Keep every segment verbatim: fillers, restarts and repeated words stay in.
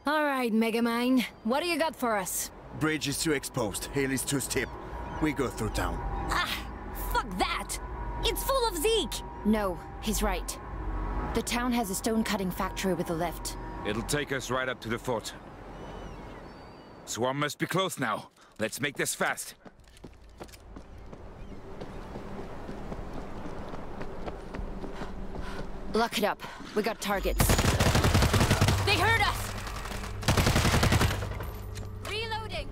All right, Megamind. What do you got for us? Bridge is too exposed. Hill is too steep. We go through town. Ah, fuck that! It's full of Zeke! No, he's right. The town has a stone-cutting factory with a lift. It'll take us right up to the fort. Swarm must be close now. Let's make this fast. Lock it up. We got targets. They heard us! Reloading!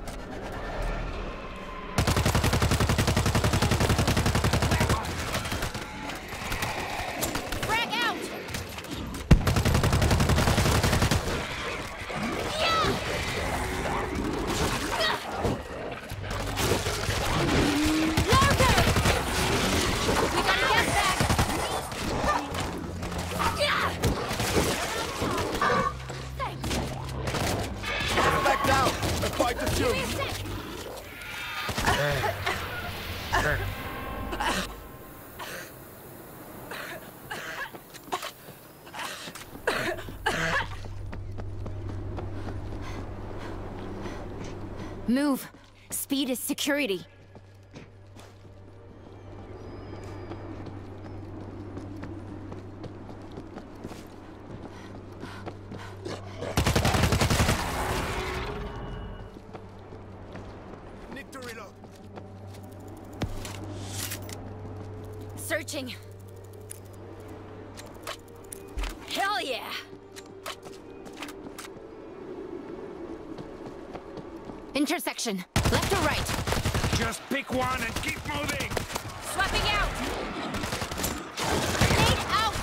Frag out! Yeah! Lurker! We gotta get back! Yeah! Back down! A fight to shoot! Move. Speed is security. Need to reload. Searching. Hell yeah! Intersection. Left or right? Just pick one and keep moving! Swapping out! Grenade out!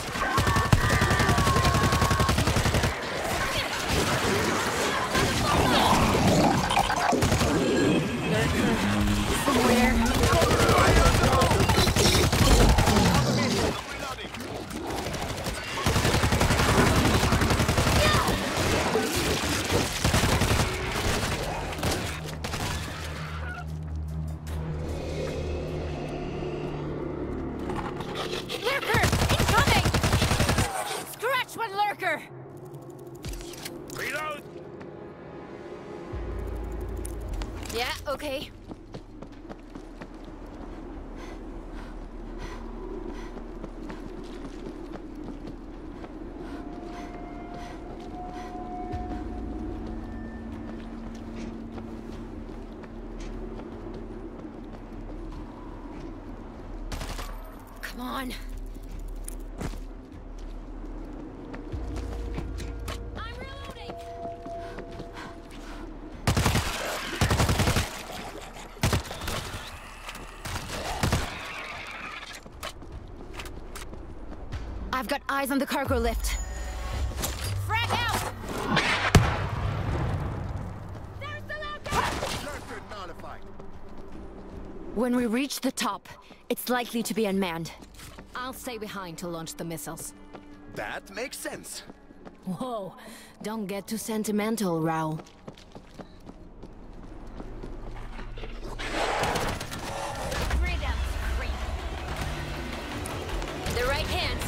Somewhere. Lurker! Incoming! Scratch one lurker! Reload! Yeah, okay. Come on. I'm reloading! I've got eyes on the cargo lift. Frag out! There's the lurker! Lurker nullified. When we reach the top, it's likely to be unmanned. I'll stay behind to launch the missiles. That makes sense. Whoa, don't get too sentimental, Raoul. The right hands.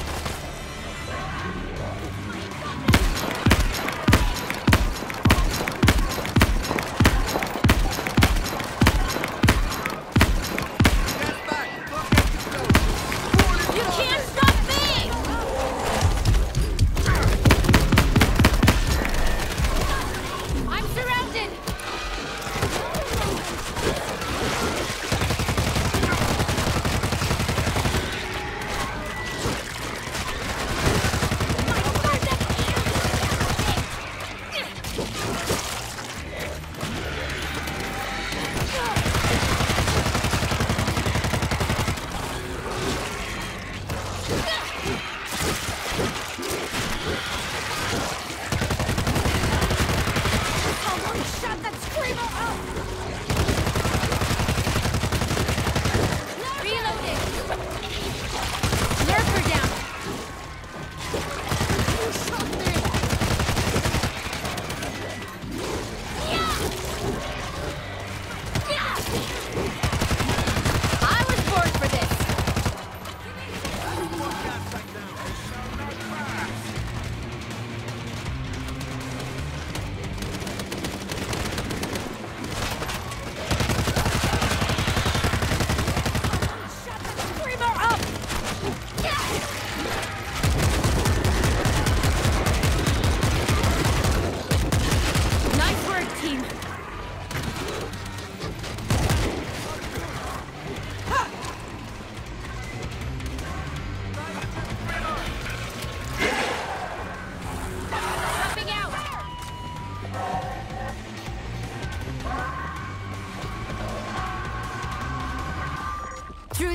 Get back! Don't get too close! You can't stop me! I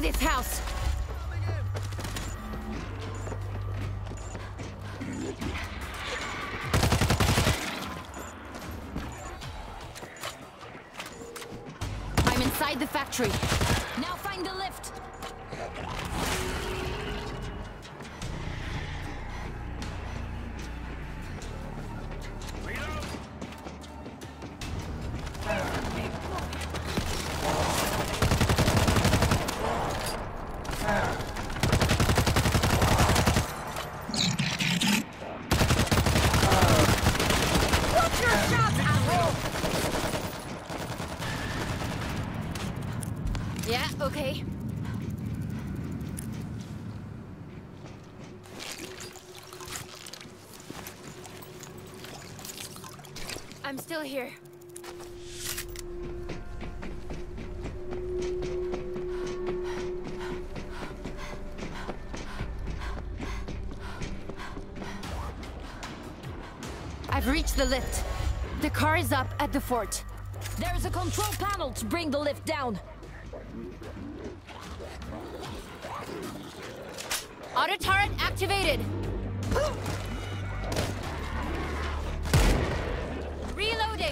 this house! I'm inside the factory. Now find the lift! Yeah, okay. I'm still here. I've reached the lift. The car is up at the fort. There's a control panel to bring the lift down. Auto turret activated. Reloading.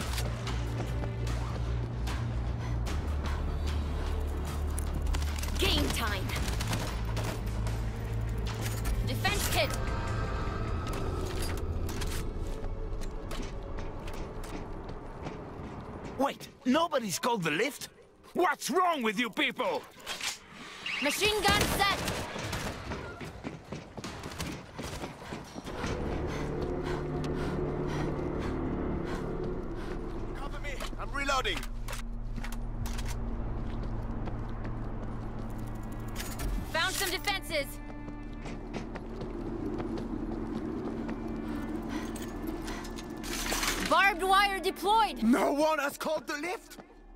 Game time. Defense kit. Wait, nobody's called the lift? What's wrong with you people? Machine gun set. Cover me! I'm reloading! Found some defenses. Barbed wire deployed. No one has called the lift?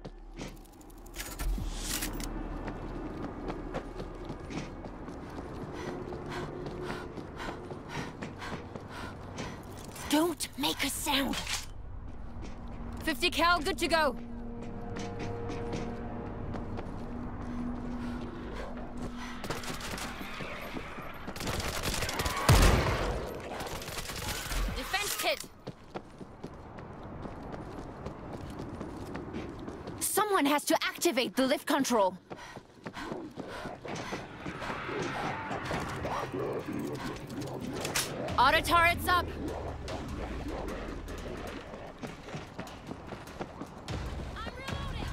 Don't make a sound. fifty cal, good to go. Defense kit. Someone has to activate the lift control. Auto turrets up. I'm reloading.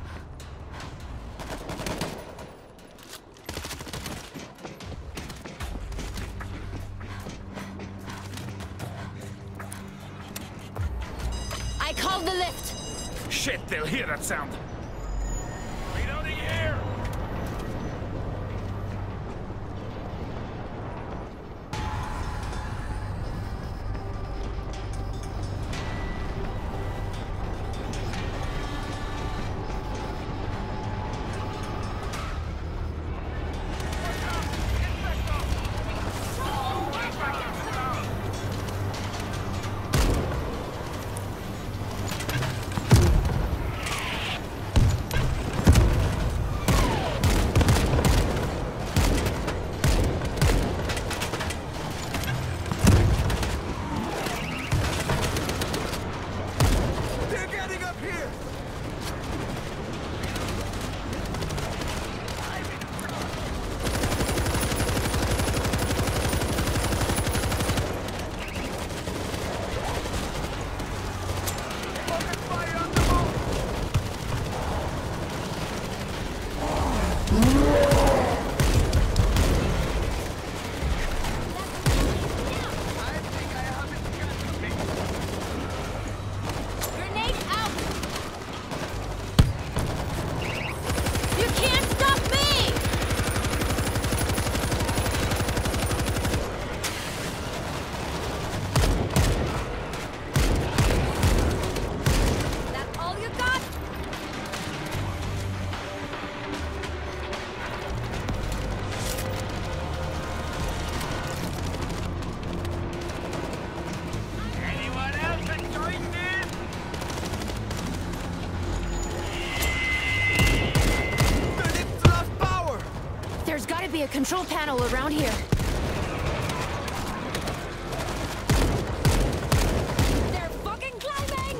I called the lift. Shit, they'll hear that sound. Reloading here! a control panel around here. They're fucking climbing!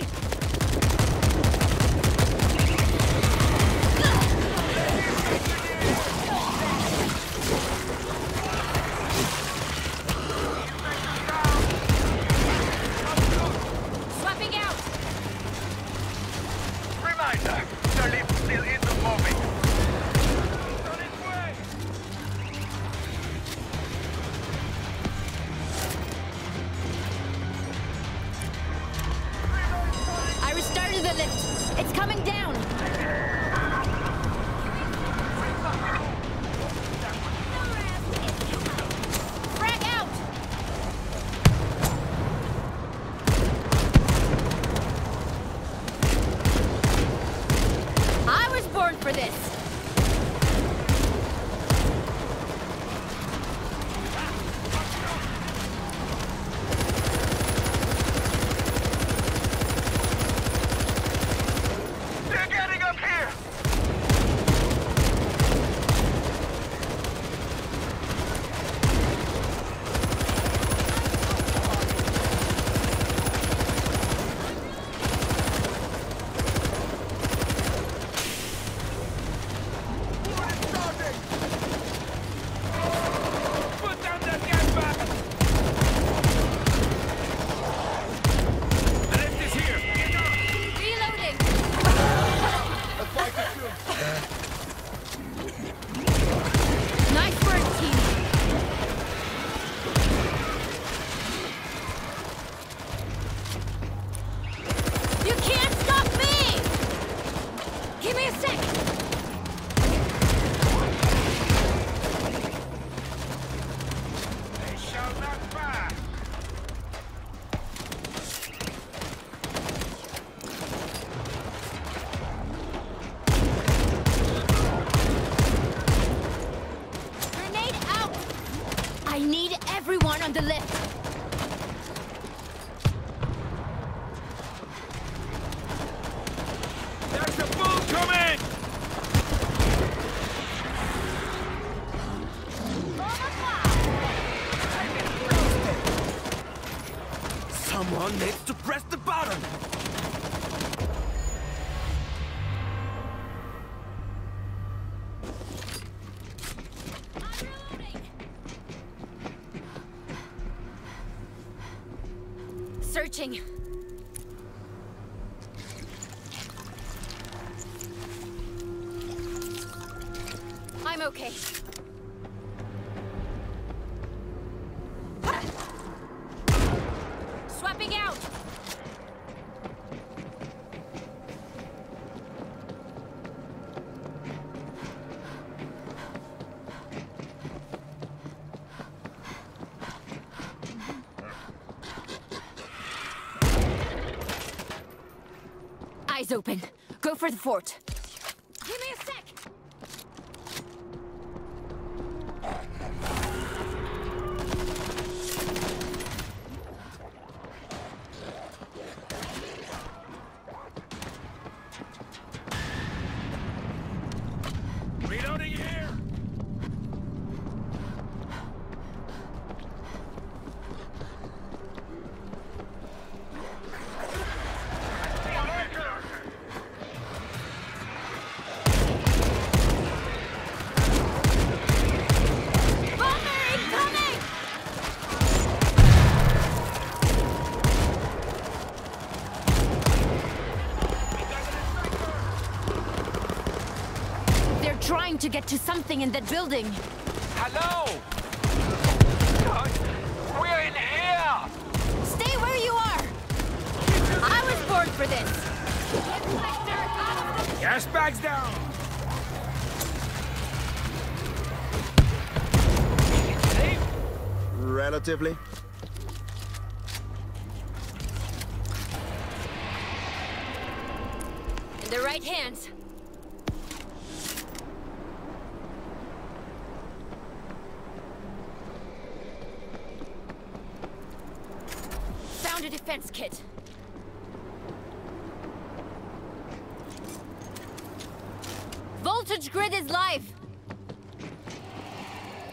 Swapping out! Reminder, the lift still isn't moving. I restarted the lift. It's coming down. Frag out! I was born for this. They're getting up here! Put down that gas bag! The lift is here! Get up! Reloading. Nice work, team. You can't stop me! Give me a sec! They shall not pass! Grenade out! I need everyone on the lift. There's a bull coming! Someone needs to press the button! Searching. I'm okay. Swapping out! Eyes open. Go for the fort. Give me a sec! Reloading here! Bomber incoming! They're trying to get to something in that building. Hello! God, we're in here! Stay where you are! I was born for this! Inspector, out of the... Gas bags down! Safe? Relatively. In the right hands. Found a defense kit. Voltage grid is live.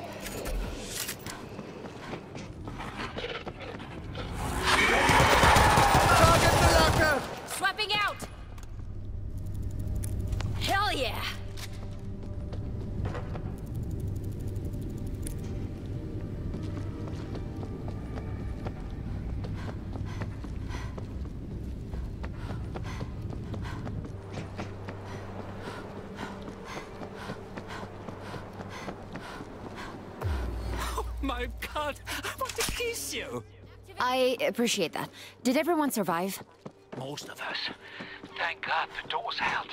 My God, I want to kiss you. I appreciate that. Did everyone survive? Most of us. Thank God the door's out.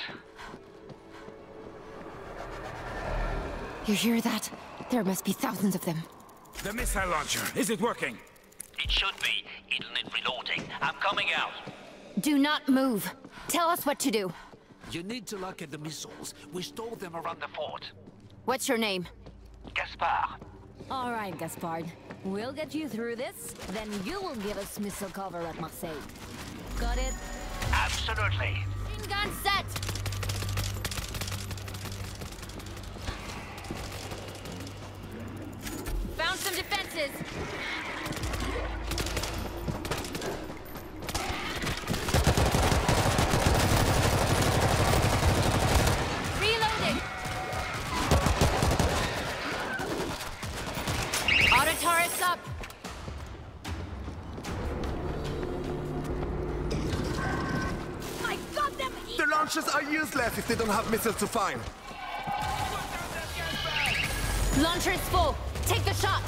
You hear that? There must be thousands of them. The missile launcher, is it working? It should be. It'll need reloading. I'm coming out. Do not move. Tell us what to do. You need to lock in the missiles. We stole them around the fort. What's your name? Gaspard. All right, Gaspard. We'll get you through this, then you will give us missile cover at Marseille. Got it? Absolutely. Machine gun set! Found some defenses! Reloading! Auto turrets up! I got them! The launchers are useless if they don't have missiles to fire. Launcher is full. Take the shot.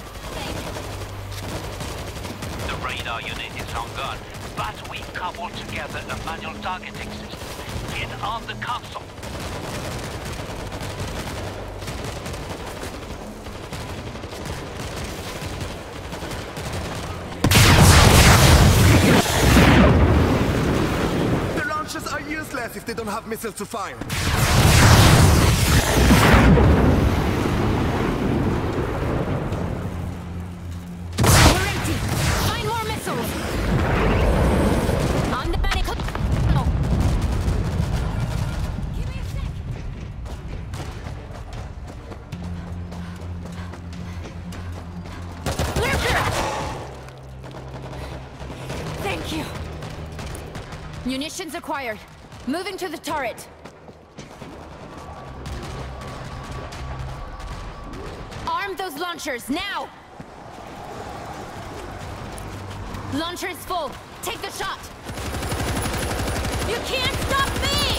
The radar unit is on gun, but we cobbled together a manual targeting system. Get on the console. The launchers are useless if they don't have missiles to fire. We're empty. Find more missiles. On the medical. No. Give me a sec. Lurker! Thank you. Munitions acquired. Moving to the turret. Arm those launchers, now! Launcher is full. Take the shot. You can't stop me!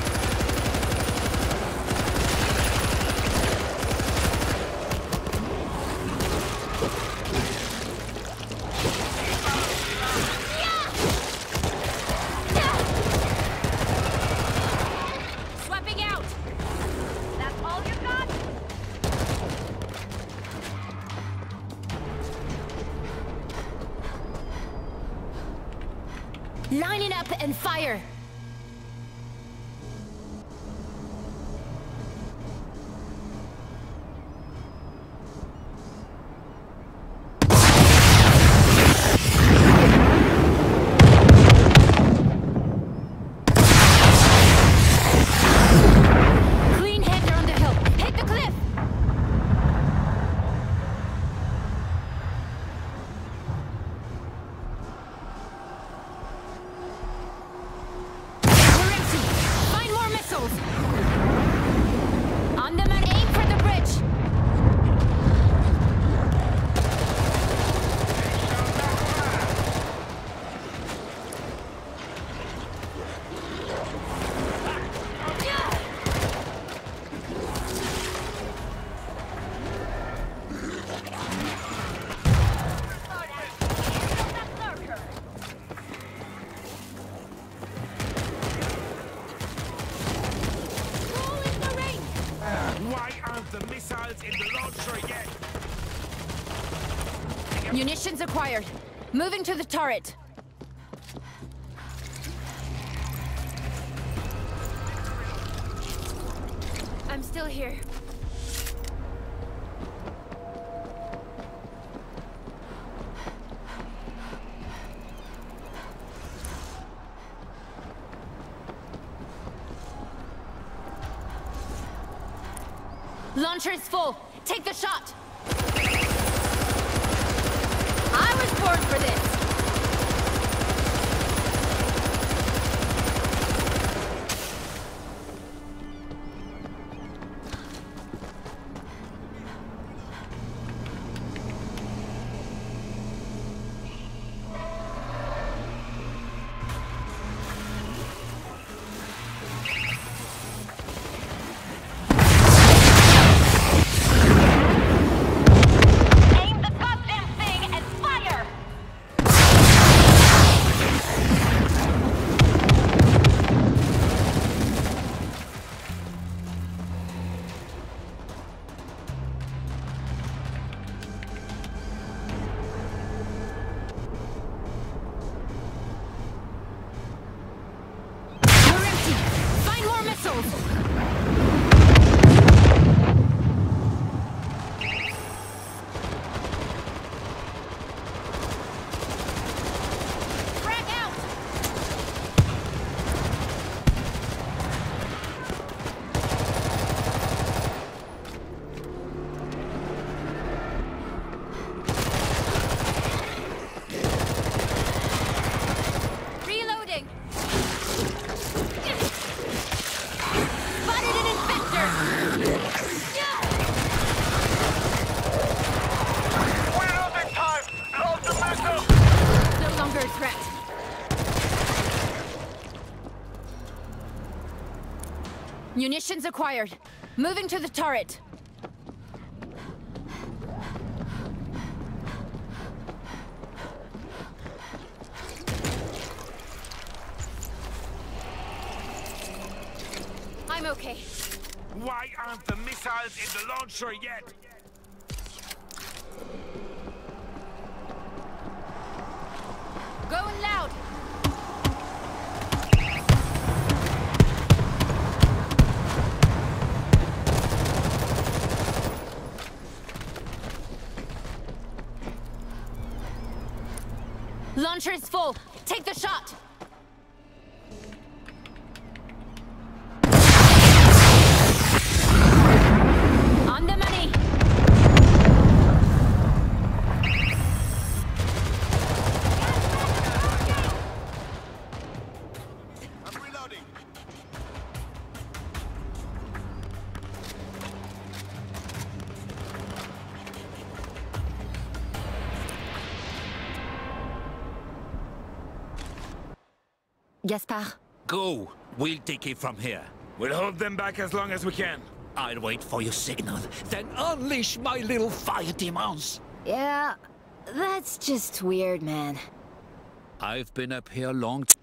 Yeah! Yeah! Swapping out. That's all you got? Line it up and fire! Clean header on the hill. Hit the cliff! We're empty. Find more missiles. On the man, aim for the bridge. Yeah! Roll in the ring! Why aren't the missiles in the launcher yet? Munitions acquired. Moving to the turret. I'm still here. Launcher is full. Take the shot. I was born for this. Munitions acquired. Moving to the turret. I'm okay. Why aren't the missiles in the launcher yet? Going loud. Launcher is full. Take the shot. On the money. I'm reloading. Gaspard. Go. We'll take it from here. We'll hold them back as long as we can. I'll wait for your signal, then unleash my little fire demons. Yeah, that's just weird, man. I've been up here long.